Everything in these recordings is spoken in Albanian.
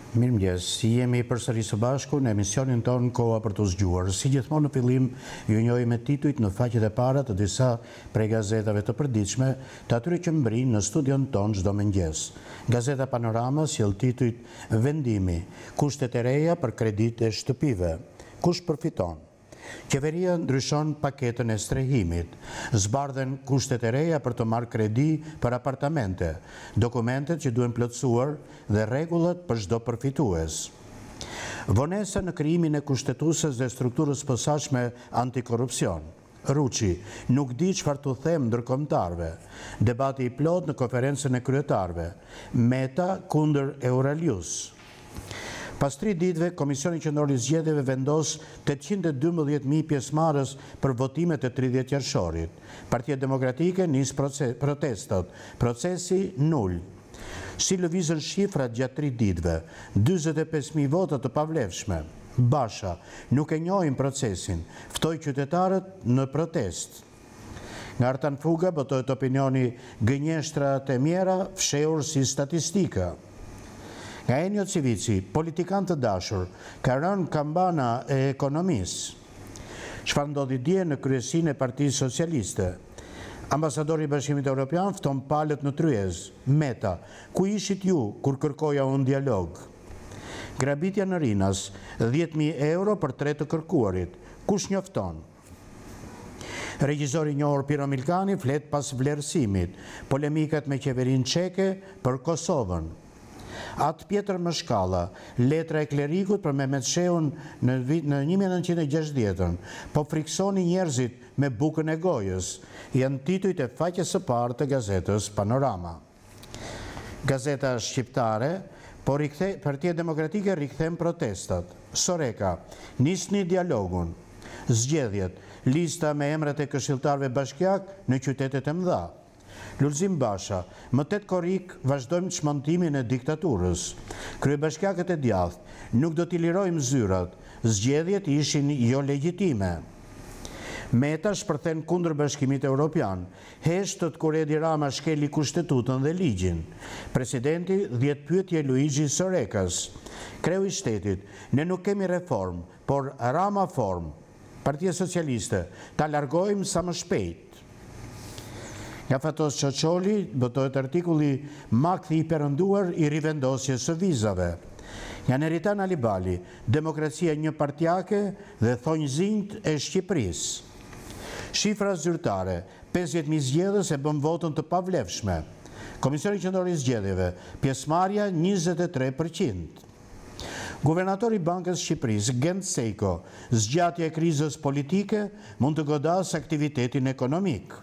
Mirëmëngjes, jemi përsëri së bashku në emisionin tonë Koha për të zgjuar. Si gjithmonë në fillim, ju njohim me titujt në faqet e para të disa prej gazetave të përditshme, të atyre që mbrin në studion tonë çdo mëngjes. Gazeta Panorama sjell titujt Vendimi, kushtet e reja për kreditë e shtëpive. Kush përfiton? Qeveria ndryshon paketën e strehimit, zbardhen kushtet e reja për të marrë kredi për apartamente, dokumentet që duhen plotësuar dhe rregullat për çdo përfitues. Vonesa në krijimin e kushtetueses dhe strukturës posaçme antikorrupsion. Ruçi, nuk di çfarë t'u them ndërkombëtarëve. Debati i plot në konferencën e kryetarëve. Meta kundër Euralius. Pas 3 ditëve, Komisioni Qendror i Zgjedhjeve vendos 812.000 pjesëmarrës për votimet e 30 qershorit. Partia Demokratike nis protestat. Procesi nul. Si lëvizën shifrat gjatë 3 ditëve, 45.000 vota të pavlefshme. Basha, nuk e njohim procesin, ftoi qytetarët në protest. Nga Artan Fuga botohet opinioni gënjeshtrat e mjera fshehur si statistika. Nga Enio Civici, politikan të dashur, ka rënë kambana e ekonomisë. Çfarë ndodhi dje në kryesinë e Partisë Socialiste? Ambasadori i Bashkimit Evropian fton palët në Tryez. Meta, ku ishit ju kur kërkoja unë dialog? Grabitja në Rinas, 10.000 euro për 3 të kërkuarit. Kush njofton? Regjizori i njohur Piro Milkani flet pas vlerësimit. Polemikat me qeverinë çeke për Kosovën. Atë Pjetër Mëshkalla, letra e klerikut për Mehmet Sheun në 1960, po friksoni njerëzit me bukën e gojës, janë titujt e faqes së parë të gazetës Panorama. Gazeta shqiptare, Partia Demokratike rikthen protestat. Soreka, nisni dialogun. Zgjedhjet, lista me emrat e këshilltarëve bashkiak në qytetet e mëdha. Lulzim Basha, më 8 korrik vazhdojmë çmontimin e diktaturës. Kryebashkiakët e djathtë, nuk do t'i lirojmë zyrat, zgjedhjet ishin jo legjitime. Meta shpërthen kundër Bashkimit Evropian, heshtët kur Edi Rama shkeli kushtetutën dhe ligjin. Presidenti 10 pyetje Luigi Sorekas. Kreu i shtetit, ne nuk kemi reform, por Rama form. Partia Socialiste, ta largojmë sa më shpejt. Nga Fatos Çoçoli botohet artikulli Makthi i perënduar i rivendosjes së vizave. Nga Neritan Alibali, demokracia një partjake dhe thonjëzinjt e Shqipërisë. Shifra zyrtare, 50.000 zgjedhës e bën votën të pavlefshme. Komisioni Qendror i Zgjedhjeve, pjesëmarrja 23%. Guvernatori i Bankës Shqipërisë, Gent Sejko, zgjatja e krizës politike mund të godasë aktivitetin ekonomik.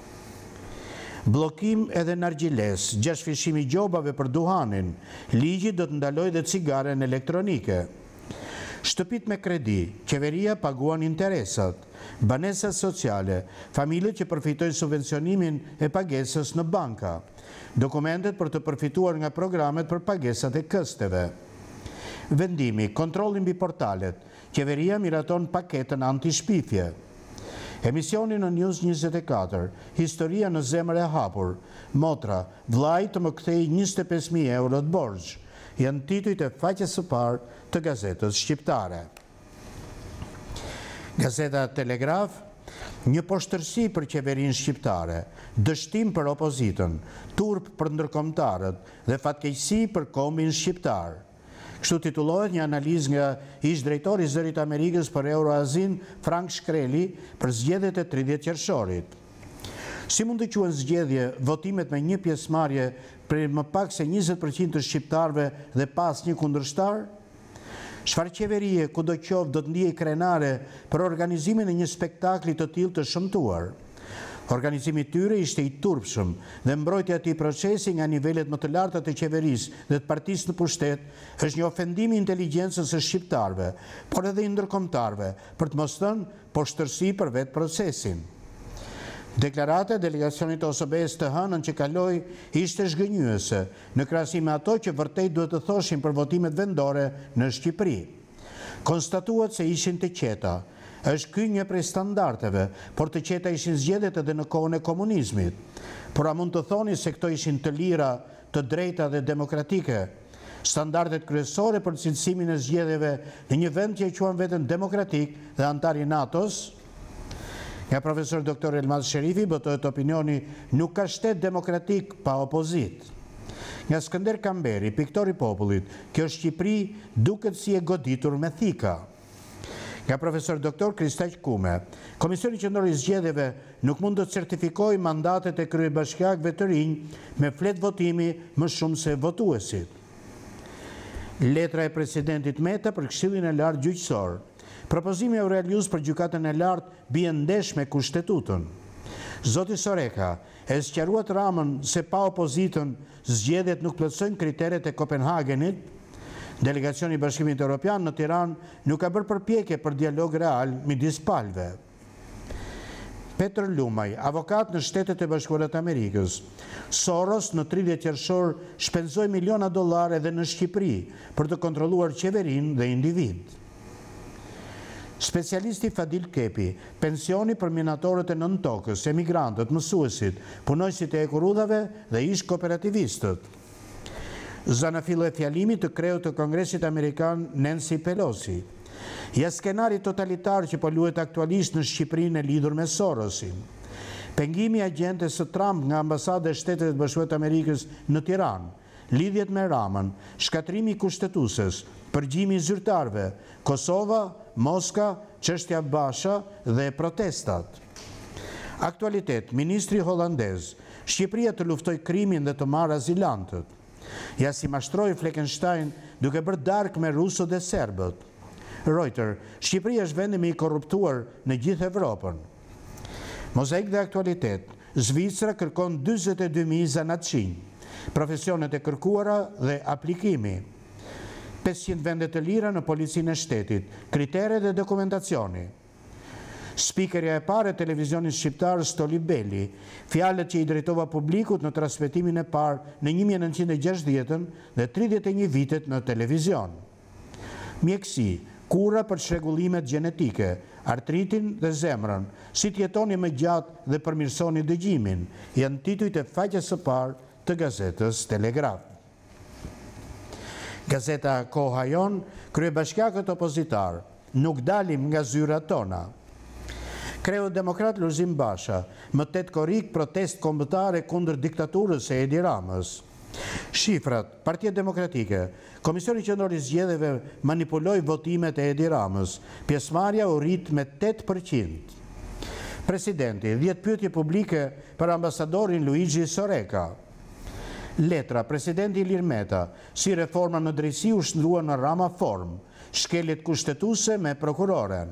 Bllokim edhe nargjiles, 6 fishimi gjobave për duhanin, ligji do të ndaloj dhe cigaren elektronike. Shtëpit me kredi, qeveria paguan interesat, banesat sociale, familjet që përfitojnë subvencionimin e pagesës në banka, dokumentet për të përfituar nga programet për pagesat e kësteve. Vendimi, kontrolli mbi portalet, qeveria miraton paketën anti-shpifje. Emisioni në News 24, historia në zemër e hapur, motra, vllai të më kthej 25.000 euro të borxh, janë titujt e faqes së parë të gazetës shqiptare. Gazeta Telegraf, një poshtërsi për qeverinë shqiptare, dështim për opozitën, turp për ndërkombëtarët dhe fatkeqësi për kombin shqiptar. Kështu titullohet një analizë nga ish-drejtori i Zërit Amerikës për Euroazin, Frank Shkreli, për zgjedhjet e 30 qershorit. Si mund të quhen zgjedhje votimet me një pjesëmarrje për më pak se 20% të shqiptarëve dhe pas një kundërshtar? Çfarë qeverie kudoqoftë do të ndiejë krenare për organizimin e një spektakli të tillë të shëmtuar? Organizimi i tyre ishte i turpshëm dhe mbrojtja e atij procesi nga nivelet më të larta të qeverisë dhe të partisë në pushtet është një ofendim i inteligjencës së shqiptarëve, por edhe i ndërkombëtarëve, për të mos thënë poshtërsi për vetë procesin. Deklarata e delegacionit të OSBE-s të hënën që kaloi ishte zhgënjyese në krahasim me ato që vërtet duhet të thoshin për votimet vendore në Shqipëri. Konstatuat se ishin të qeta. Është ky një prej standardeve, por të qeta ishin zgjedhjet edhe në kohën e komunizmit. Por a mund të thoni se këto ishin të lira, të drejta dhe demokratike? standardet kryesore për cilësimin e zgjedhjeve në një vend që e quan veten demokratik dhe antar i NATO-s. Nga profesor Dr. Elmas Sherifi botohet opinioni nuk ka shtet demokratik pa opozit. Nga Skënder Kamberi, piktor i popullit, kjo Shqipëri duket si e goditur me thika. Nga profesor Dr. Kristaq Kume, Komisioni Qendror i Zgjedhjeve nuk mund të certifikojë mandatet e kryebashkiakëve të rinj me flet votimi më shumë se votuesit. Letra e presidentit Meta për Këshillin e Lartë Gjyqësor. Propozimi Aurelius për gjykatën e lartë bie ndesh me kushtetutën. Zoti Soreka e sqaruat Ramën se pa opozitën zgjedhjet nuk plotësojnë kriteret e Kopenhagenit. Delegacioni i Bashkimit Evropian në Tiranë nuk ka bërë përpjekje për dialog real midis palëve. Petër Lumaj, avokat në Shtetet e Bashkuara të Amerikës. Soros në 30 qershor shpenzoi miliona dollar edhe në Shqipëri për të kontrolluar qeverinë dhe individ. Specialisti Fadil Kepi, pensioni për minatorët e nën tokës, emigrantët, mësuesit, punojësit e ekurudhave dhe ish kooperativistët. Zanafilo e fjalimit të kreut të Kongresit Amerikan Nancy Pelosi. Ja skenari totalitar që po luhet aktualisht në Shqipërinë e lidhur me Sorosin. Pengimi i agentes së Trump nga ambasada e Shtetet e Bashkuara të Amerikës në Tiranë, lidhjet me Ramën, shkatrimi i kushtetueses, përgjimi i zyrtarëve, Kosova, Moska, çështja Basha dhe protestat. Aktualitet, ministri holandez, Shqipëria të luftoj krimin dhe të marrë azilantët. Ja si mashtroi Fleckenstein duke bërë darkë me rusët dhe serbët. Reuters, Shqipëria është vendi më i korruptuar në gjithë Evropën. Mozaik dhe aktualitet, Zvicra kërkon 42.000 zanatçinj, profesionet e kërkuara dhe aplikimi. 500 vende të lira në policinë e shtetit, kritere dhe dokumentacioni. Spikerja e parë e televizionit shqiptar Stoli Beli, fjalët që i drejtova publikut në transmetimin e parë në 1960 dhe 31 vitet në televizion. Mjekësi, kura për shregullimet gjenetike, artritin dhe zemrën, si t'jetoni më gjatë dhe përmirësoni dëgjimin, janë titujt e faqes së parë të gazetës Telegraf. Gazeta Koha Jon, kryebashkiakët opozitar, nuk dalim nga zyrat tona. Kreu demokrat Lulzim Basha, më 8 korrik protest kombëtare kundër diktaturës e Edi Ramës. Shifrat, Partia Demokratike, Komisioni Qendror i Zgjedhjeve manipuloi votimet e Edi Ramës, pjesëmarrja u rrit me 8%. Presidenti, 10 pyetje publike për ambasadorin Luigi Soreka. Letra, Presidenti Ilir Meta, si reforma në drejtësi u shndrua në Rama form, shkeljet kushtetuese me prokuroren.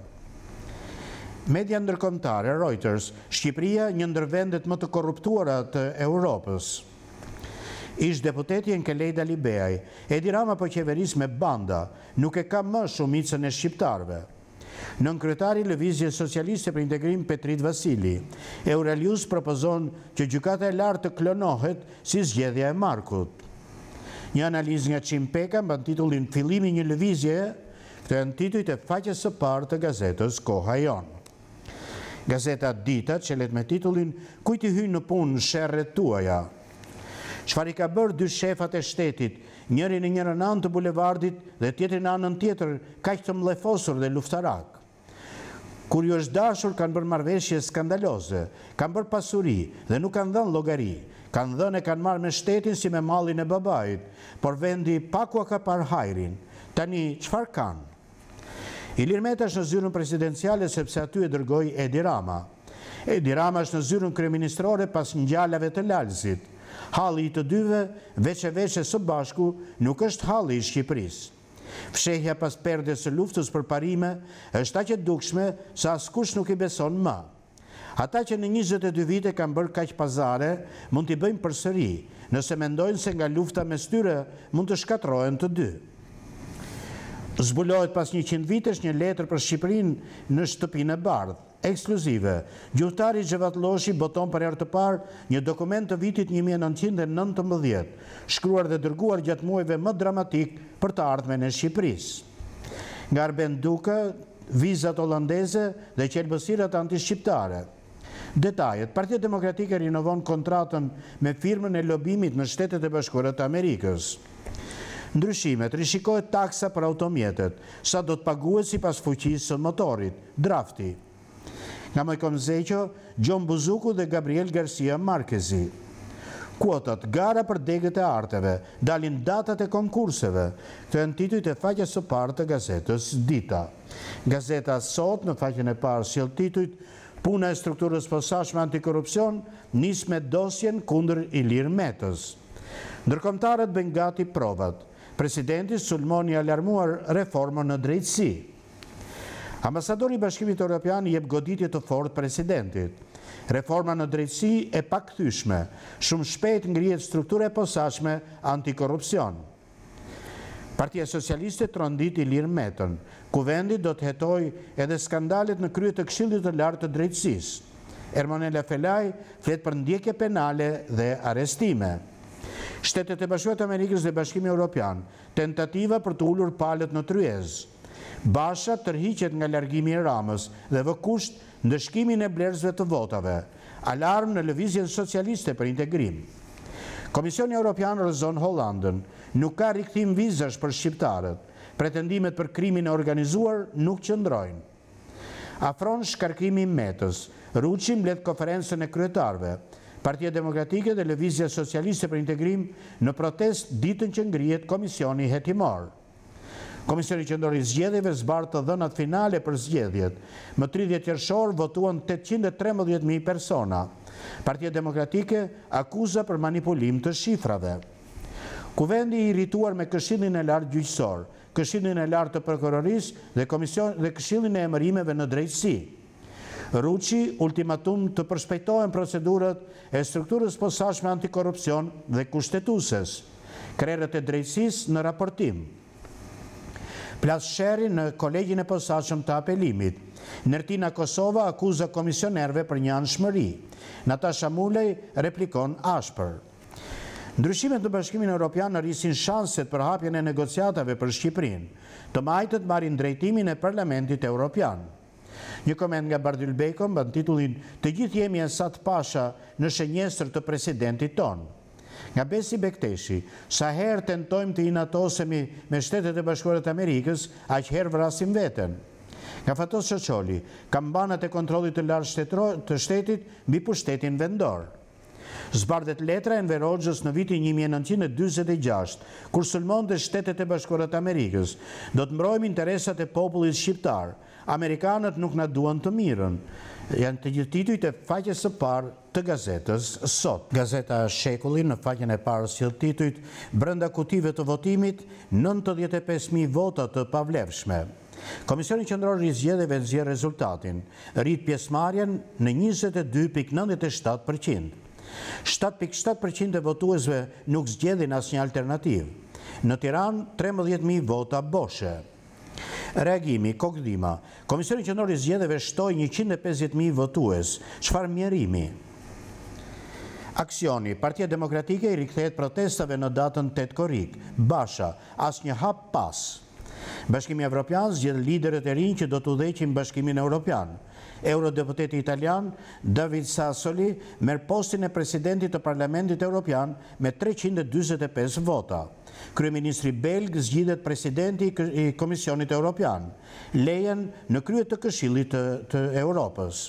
Media ndërkombëtare, Reuters, Shqipëria një ndër vendet më të korruptuara të Europës. Ish deputeti Enkelejda Libeaj, Edi Rama po qeveris me banda, nuk e ka më shumicën e shqiptarëve. Nën kryetari Lëvizjes Socialiste për Integrim Petrit Vasili, Aurelius propozon që gjykata e lartë të klonohet si zgjedhja e Markut. Një analizë nga Çim Peka mban titullin Fillimi një lëvizje, këto janë titujt e faqes së parë të gazetës Koha Jon. Gazeta Dita çelet me titullin Kujt i hyn në punë sherrret tuaja. Çfarë i ka bërë dy shefat e shtetit, njëri në njërën anë të bulevardit dhe tjetri në anën tjetër, kaq të mllefosur dhe luftarak. Kur ju është dashur, kanë bërë marrëveshje skandaloze, kanë bërë pasuri dhe nuk kanë dhënë llogari. Kanë dhënë e kanë marrë me shtetin si me mallin e babait, por vendi pakua ka parë hajrin. Tani çfarë kanë? Ilir Meta është në zyrën presidenciale sepse aty e dërgoi Edi Rama. Edi Rama është në zyrën kryeministrore pas ngjalave të Lalzit. Halli i të dyve, veç e së bashku, nuk është halli i Shqipërisë. Fshehja pas perdes së luftës për parime është aq e dukshme sa askush nuk i beson më. Ata që në 22 vite kanë bërë kaq pazare, mund t'i bëjmë përsëri, nëse mendojnë se nga lufta mes tyre mund të shkatrohen të dy. Zbulohet pas 100 vitesh një letër për Shqipërinë në shtëpinë e bardhë, ekskluzive. Gjuhtari Xhevat Lloshi boton për herë të parë një dokument të vitit 1919, shkruar dhe dërguar gjatë muajve më dramatik për të ardhmen e Shqipërisë. Nga Arben Duka, vizat holandeze dhe qelbësirat antishqiptare. Detajet, Partia Demokratike rinovon kontratën me firmën e lobimit në Shtetet e Bashkuara të Amerikës. Ndryshimet, rishikohet taksa për automjetet, sa do të paguhet sipas fuqisë së motorit, drafti. Nga Mojkom Zeqo, Gjon Buzuku dhe Gabriel Garcia Marquezi. Kuotat, gara për degët e arteve, dalin datat e konkurseve. Këto janë titujt e faqes së parë të gazetës Dita. Gazeta Sot në faqen e parë sjell titujt: Puna e strukturës posaçme antikorrupsion nis me dosjen kundër Ilir Metës. Ndërkombëtarët bëjnë gati provat. Presidenti sulmoni alarmuar reformën në drejtësi. Ambasadori i Bashkimit Evropian jep goditje të fortë presidentit. Reforma në drejtësi e pakthyeshme, shumë shpejt ngrihet struktura e posaçme antikorrupsion. Partia Socialiste trondit Ilir Metën. Kuvendi do të hetojë edhe skandalet në krye të Këshillit të Lartë të Drejtësisë. Ermonela Felaj flet për ndjekje penale dhe arrestime. Shtetet e Bashkuara të Amerikës dhe Bashkimi Evropian, tentativa për të ulur palët në tryez. Basha tërhiqet nga largimi i Ramës dhe vë kusht ndëshkimin e blerësve të votave. Alarm në lëvizjen socialiste për integrim. Komisioni Evropian rrëzon Hollandën. Nuk ka rikthim vizash për shqiptarët. Pretendimet për krimin e organizuar nuk qëndrojnë. Afron shkarkimi i Metës. Ruçi mbledh konferencën e kryetarëve. Partia Demokratike dhe Lëvizja Socialiste për Integrim në protest ditën që ngrihet komisioni hetimor. Komisioni Qendror i Zgjedhjeve zbardh të dhënat finale për zgjedhjet. Më 30 qershor votuan 813.000 persona. Partia Demokratike akuza për manipulim të shifrave. Kuvendi i irrituar me Këshillin e Lartë Gjyqësor, Këshillin e Lartë të Prokurorisë dhe Këshillin e Emërimeve në Drejtësi. Ruçi ultimatum të përshpejtohen procedurat e strukturës posaçme antikorrupsion dhe kushtetueses. Krerët e drejtësisë në raportim. Plas Sheri në kolegjin e posaçëm të apelimit. Nertina Kosova akuza komisionerëve për një anshmëri. Natasha Mulej replikon ashpër. Ndryshimet në Bashkimin Evropian rrisin shanset për hapjen e negociatave për Shqipërinë. Të majtët marrin drejtimin e Parlamentit Evropian. Një koment nga Bardhyl Beko mban titullin "Të gjithë jemi Ensat Pasha në shenjestër të presidentit ton". Nga Besi Bekteshi, sa herë tentojmë të inatosemi me Shtetet e Bashkuara të Amerikës, aq herë vrasim veten. Nga Fatos Çoçoli, kambanat e kontrollit të lartë të shtetit mbi pushtetin vendor. Zbardhet letra Enver Hoxhës në vitin 1946, kur sulmonte Shtetet e Bashkuara të Amerikës. Do të mbrojmë interesat e popullit shqiptar. Amerikanët nuk na duan të mirën. Janë të gjithë titujt e faqes së parë të gazetës Sot. Gazeta Shekulli në faqen e parë sjell titujt: Brenda kutive të votimit 95.000 vota të pavlefshme. Komisioni Qendror i Zgjedhjeve nxjerr rezultatin. Rrit pjesëmarrjen në 22.97%. 7.7% e votuesve nuk zgjedhin asnjë alternativë. Në Tiranë 13.000 vota boshe. Reagimi, Kokdima. Komisioni Qendror i Zgjedhjeve shtoi 150.000 votues. Çfarë mjerimi? Aksioni, Partia Demokratike i rikthehet protestave në datën 8 korrik. Basha, asnjë hap pas. Bashkimi Evropian zgjedh liderët e rinj që do të udhëheqin Bashkimin Evropian. Eurodeputeti italian David Sassoli merr postin e presidentit të Parlamentit Evropian me 345 vota. Kryeministri belg zgjidhet presidenti i Komisionit Evropian. Lejen në krye të Këshillit të Europës.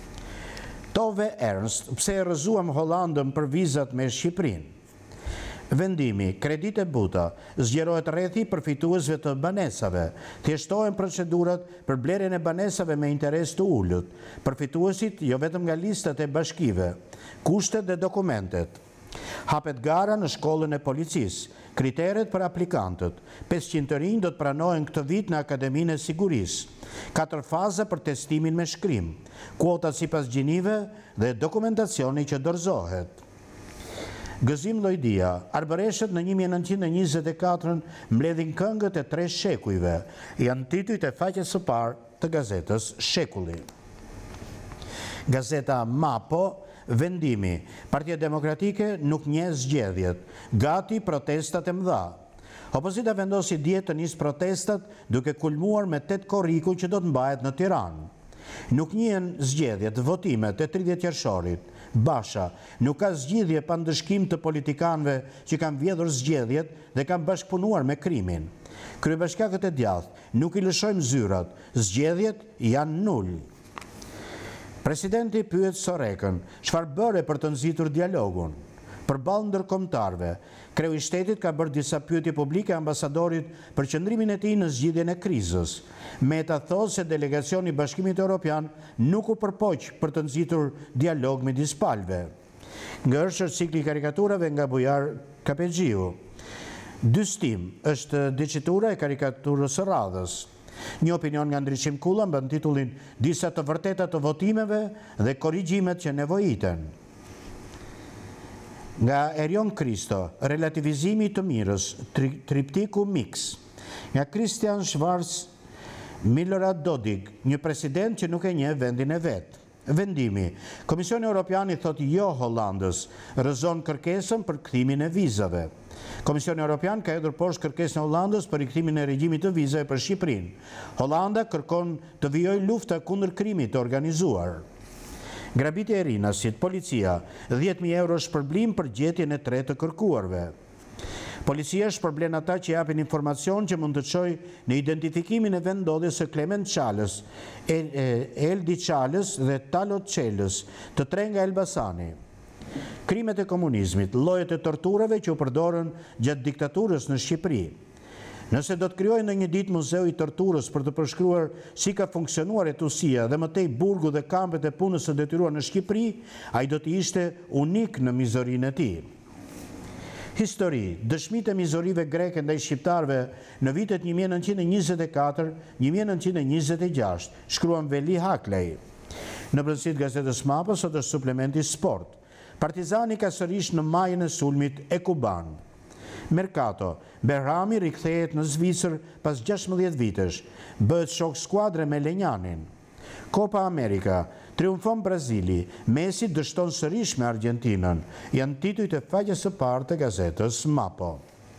Tove Ernst, pse e rrëzuam Hollandën për vizat me Shqipërinë? Vendimi, kredite buta, zgjerohet rrethi përfituesve të banesave, thjeshtohen procedurat për blerjen e banesave me interes të ulët, përfituesit jo vetëm nga listat e bashkive, kushtet dhe dokumentet. Hapet gara në shkollën e policisë, kriteret për aplikantët, 500 të rinj do të pranohen këtë vit në Akademinë e Sigurisë, 4 faza për testimin me shkrim, kuotat sipas gjinive dhe dokumentacioni që dorëzohet. Gëzim Llojdia, arbëreshët në 1924 mbledhin këngët e 3 shekujve, janë titujt e faqes së parë të gazetës Shekulli. Gazeta Mapo, vendimi, Partia Demokratike nuk njeh zgjedhjet, gati protestat e mëdha. Opozita vendosi dje të nisë protestat duke kulmuar me 8 korriku që do të mbahet në Tiranë. Nuk njihen zgjedhjet, votimet e 30 qershorit. Basha nuk ka zgjidhje pa ndëshkim të politikanëve që kanë vjedhur zgjedhjet dhe kanë bashkëpunuar me krimin. Kryebashkiakët e djathtë nuk i lëshojmë zyrat, zgjedhjet janë nul. Presidenti pyet Sorekën, çfarë bëre për të nxitur dialogun? Përballë ndërkombëtarëve, kreu i shtetit ka bërë disa pyetje publike ambasadorit për qëndrimin e tij në zgjidhjen e krizës. Meta thosë se delegacioni i Bashkimit Evropian nuk u përpoq për të nxitur dialog midis palëve. Ngërshër cikli i karikaturave nga Bujar Kapexhiu. Dystim është dicitura e karikaturës së radhës. Një opinion nga Ndriçim Kulla mban titullin Disa të vërteta të votimeve dhe korrigjimet që nevojiten. Nga Erion Kristo, Relativizimi të mirës, triptiku mix. Nga Christian Schwarz, Milorad Dodig, një president që nuk e njeh vendin e vet. Vendimi. Komisioni Evropian i thot jo Hollandës, rrëzon kërkesën për kthimin e vizave. Komisioni Evropian ka hedhur poshtë kërkesën e Hollandës për rikthimin e regjimit të vizave për Shqipërinë. Hollanda kërkon të vijojë lufta kundër krimit të organizuar. Grabitje e rinasit, policia, 10.000 euro shpërblim për gjetjen e 3 të kërkuarve. Policia shpërblen ata që japin informacion që mund të çojë në identifikimin e vendodhjes së Klement Çalës, Eldi Çalës dhe Talot Çelës, të 3 nga Elbasani. Krimet e komunizmit, llojet e torturave që u përdorën gjatë diktaturës në Shqipëri. Nëse do të krijojë në një ditë muzeu i torturës për të përshkruar si ka funksionuar etusia dhe mëtej burgu dhe kampet e punës së detyruar në Shqipëri, ai do të ishte unik në mizorinë e tij. Histori, dëshmitë e mizorive greke ndaj shqiptarëve në vitet 1924-1926, shkruan Veli Haklej. Në brendësitë gazetës Mapa sot është suplementi sport. Partizani ka sërish në majën e sulmit e Kuban. Mercato, Berhami rikthehet në Zvicër pas 16 vitesh, bëhet shok skuadre me Lenjanin. Copa America, triumfon Brazili, Messi dështon sërish me Argentinën, janë titujt e faqes së parë të gazetës Mapo.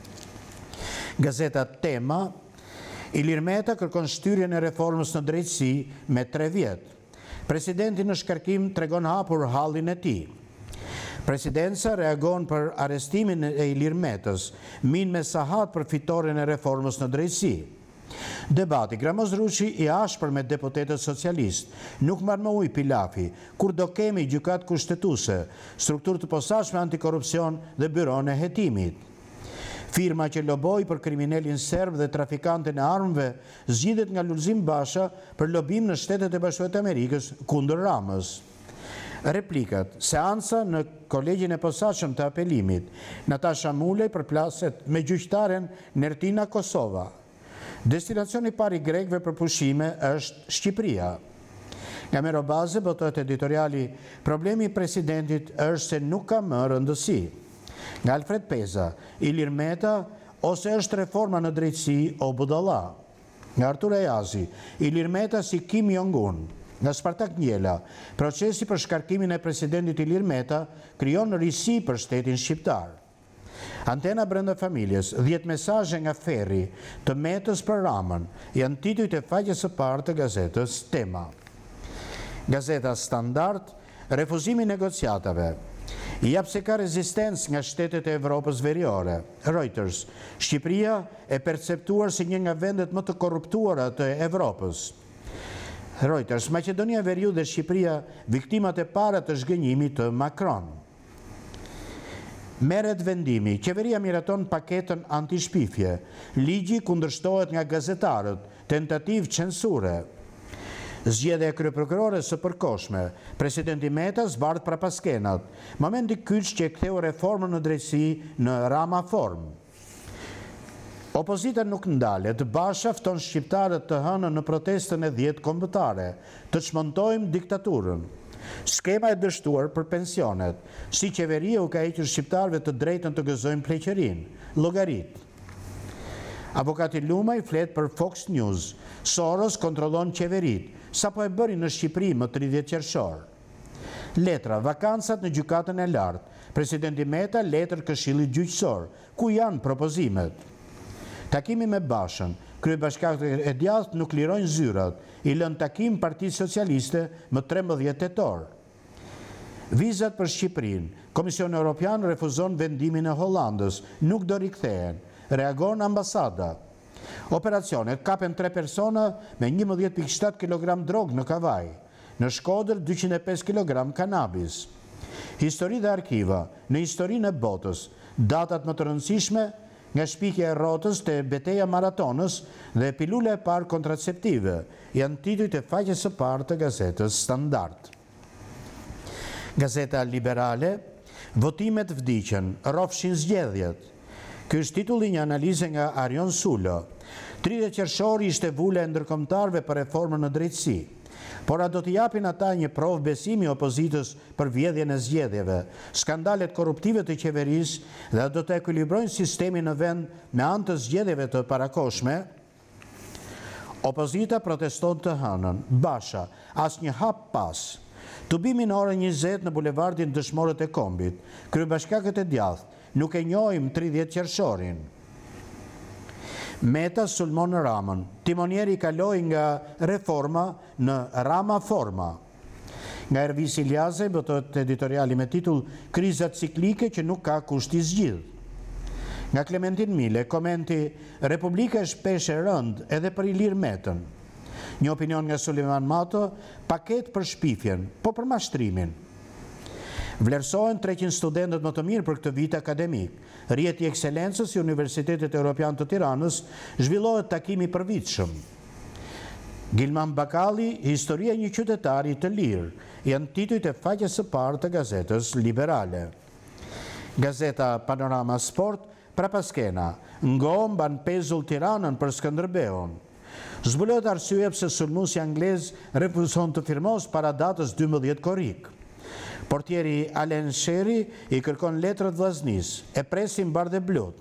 Gazeta Tema, Ilir Meta kërkon shtyrjen e reformës në drejtësi me 3 vjet. Presidenti në shkarkim tregon hapur hallin e tij. Presidenca reagon për arestimin e Ilir Metës, min me sahat për fitoren e reformës në drejtësi. Debati, Gramoz Ruçi i ashpër me deputetët socialist, nuk marrë më ujë pilafi, kur do kemi gjykat kushtetuese, strukturë të posaçme antikorrupsion dhe byron e hetimit. Firma që loboi për kriminalin serb dhe trafikantën e armëve zgjidhet nga Lulzim Basha për lobim në Shtetet e Bashkuara të Amerikës kundër Ramës. Replikat, seansa në kolegjin e posaçëm të apelimit, Natasha Mulej përplaset me gjyqtaren Nertina Kosova. Destinacioni i parë i grekëve për pushime është Shqipëria. Nga Merobaze botohet editoriali Problemi i presidentit është se nuk ka më rëndësi. Nga Alfred Peza, Ilir Meta ose është reforma në drejtësi o budalla. Nga Artur Ejazi, Ilir Meta si Kim Jong-un. Nga Spartak Njela, procesi për shkarkimin e presidentit Ilir Meta krijon risi për shtetin shqiptar. Antena brenda familjes, 10 mesazhe nga Ferri të Metës për Ramën, janë titujt e faqes së parë të gazetës Tema. Gazeta Standard, refuzimi i negociatave. Jap se ka rezistencë nga shtetet e Evropës Veriore. Reuters, Shqipëria e perceptuar si një nga vendet më të korruptuara të Evropës. Reuters, Maqedonia Veriu dhe Shqipëria viktimat e para të zhgënjimit të Macron. Merret vendimi, qeveria miraton paketën anti-shpifje, ligji kundërshtohet nga gazetarët, tentativë censure. Zgjedhja e kryeprokurores së përkohshme, presidenti Meta zbardh prapaskenat, momenti kyç që e ktheu reformën në drejtësi në Rama form. Opozita nuk ndalet, Basha fton shqiptarët të hënën në protestën e 10 kombëtare, të çmontojmë diktaturën. Skema e dështuar për pensionet, si qeveria u ka hequr shqiptarëve të drejtën të gëzojnë pleqërinë, llogarit. Avokati Lumaj flet për Fox News, Soros kontrollon qeverit, sapo e bëri në Shqipëri më 30 qershor. Letra, vakancat në gjykatën e lartë, presidenti Meta letër Këshillit Gjyqësor, ku janë propozimet. Takimi me Bashën, kryebashkiakët e djathtë nuk lirojnë zyrat, i lën takim Partisë Socialiste më 13 tetor. Vizat për Shqipërinë. Komisioni Evropian refuzon vendimin e Hollandës, nuk do rikthehen. Reagon ambasada. Operacionet kapen 3 persona me 11,7 kg drog në Kavaj. Në Shkodër 205 kg kanabis. Histori dhe arkiva. Në historinë e botës, datat më të rëndësishme nga shpikja e rrotës te beteja maratonës dhe pilula e parë kontraceptive janë titujt e faqes së parë të gazetës Standard. Gazeta Liberale, votimet vdiqen, rrofshin zgjedhjet. Ky është titulli një analize nga Arion Sulo. 30 qershori ishte vula e ndërkombëtarëve për reformën në drejtësi. Por a do t'i japin ata një provë besimi opozitës për vjedhjen e zgjedhjeve, skandalet korruptive të qeverisë dhe do të ekuilibrojnë sistemin në vend me anë të zgjedhjeve të parakoshme? Opozita proteston të hënën, Basha, asnjë hap pas. Tubimi në orën 20 në bulevardin Dëshmorët e Kombit, kryebashkiakët e djathtë, nuk e njohim 30 qershorin. Meta sulmon Ramën. Timonieri kaloi nga reforma në Rama forma. Nga Ervis Iliazaj botohet editoriali me titull Kriza ciklike që nuk ka kushti zgjidh. Nga Klementin Mile, komenti Republika është peshë e rënd edhe për Ilir Metën. Një opinion nga Suliman Mato, paket për shpifjen, po për mashtrimin. Vlerësohen 300 studentët më të mirë për këtë vit akademik. Rjeti ekselencës i Universitetit Europian të Tiranës zhvillohet takimi përvitshëm. Gilman Bakalli, historia një qytetari të lirë, janë titujt e faqes së parë të gazetës Liberale. Gazeta Panorama Sport, prapaskena, ngo mban pezull Tiranën për Skënderbeun. Zbulohet arsye pse sulmuesi anglez refuzon të firmos para datës 12 korrik. Portieri Alen Sheri i kërkon letrët vllaznis, e presin bardhë blut.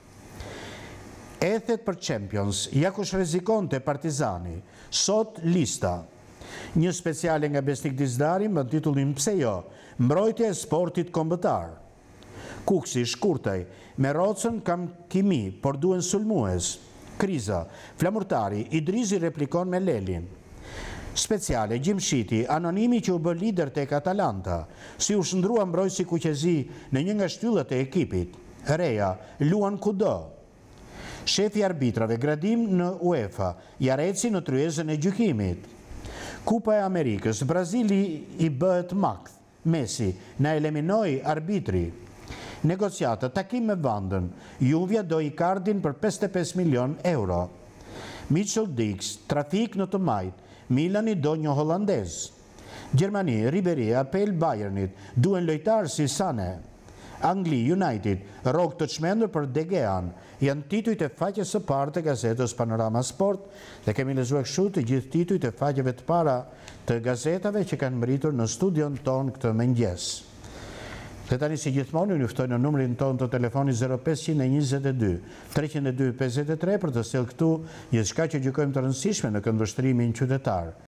Ethet për Champions, ja kush rrezikon te Partizani, sot lista. Një speciale nga Besnik Dizdari me titullin Pse jo, mbrojtja e sportit kombëtar. Kuksi, shkurtaj, me Rocën kam kimi, por duen sulmues. Kriza, flamurtari, Idrizi replikon me Lelin. Speciale, Gjimshiti, anonimi që u bë lider tek Atalanta, si u shndrua mbrojtësi Kuqezi në një nga shtyllat e ekipit. Reja, luan kudo. Shefi arbitrave, gradim në UEFA, jareci në tryezën e gjykimit. Kupa e Amerikës, Brazili i bëhet makth. Messi, na eliminoi arbitri. Negociata, takim me Vandën, Juvja do Icardin për 55 milion euro. Mitchell Dix, trafik në të majt, Milani do një holandez. Gjermani, Ribery, apel Bayernit, duen lojtar si Sane. Angli, United, rrok të çmendur për De Gean, janë titujt e faqes së parë të gazetës Panorama Sport dhe kemi lexuar kështu të gjithë titujt e faqeve të para të gazetave që kanë mbritur në studion ton këtë mëngjes. Dhe tani si gjithmonë ju ftoj në numrin ton të telefonit 0522 302 53 për të sjellë këtu gjithçka që gjykojmë të rëndësishme në këndvështrimin qytetar.